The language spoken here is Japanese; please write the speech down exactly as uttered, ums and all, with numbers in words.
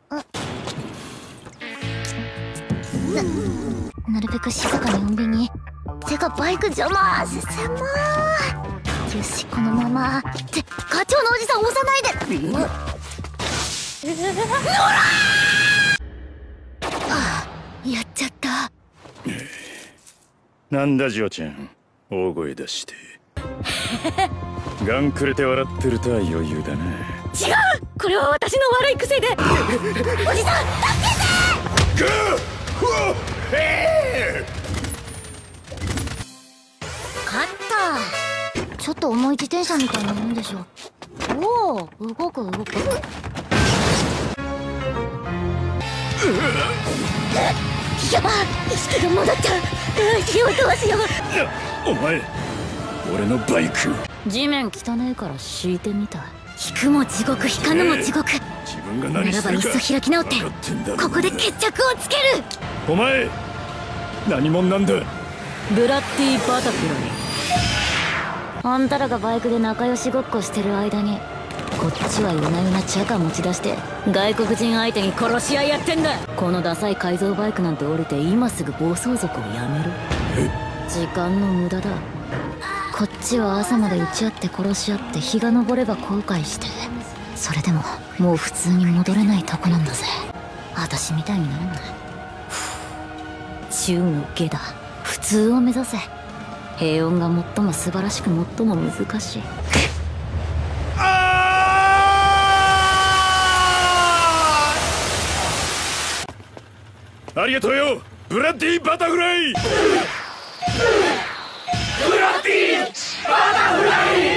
な, なるべく静かに穏便に。てかバイク邪魔。せせまー。よし、このまま。って課長のおじさん押さないで。うわっ、ああ、やっちゃった。 なんだジオちゃん、大声出してガンくれて笑ってるとは余裕だな。 違う、これは私の悪い癖で。おじさん助けて。グー、えー、勝った。ちょっと重い自転車みたいなもんでしょ。おお、動く動く。やば、意識が戻った。火をどうしよう。 お前、俺のバイク。 地面汚いから敷いてみた。引くも地獄、引かぬも地獄。 自分が何するかならばいっそ開き直ってここで決着をつける。 お前何者なんだ。 ブラッディ・バタフライ。あんたらがバイクで仲良しごっこしてる間にこっちは夜な夜なチャカ持ち出して外国人相手に殺し合いやってんだ。このダサい改造バイクなんて降りて今すぐ暴走族をやめる。時間の無駄だ。こっちは朝まで打ち合って殺し合って日が昇れば後悔して、それでももう普通に戻れないとこなんだぜ。私みたいになるな。中の下だ。普通を目指せ。平穏が最も素晴らしく最も難しい。 ありがとうよ、ブラッディ・バタフライ。ブラッディ・バタフライ。